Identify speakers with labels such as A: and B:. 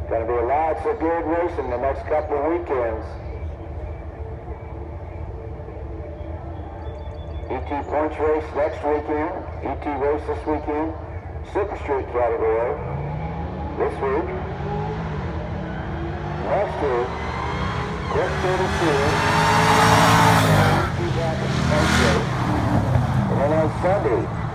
A: Going to be lots of good racing the next couple of weekends. ET points race next weekend. ET race this weekend. Super Street category this week. Next week, Quick 32. And then on Sunday,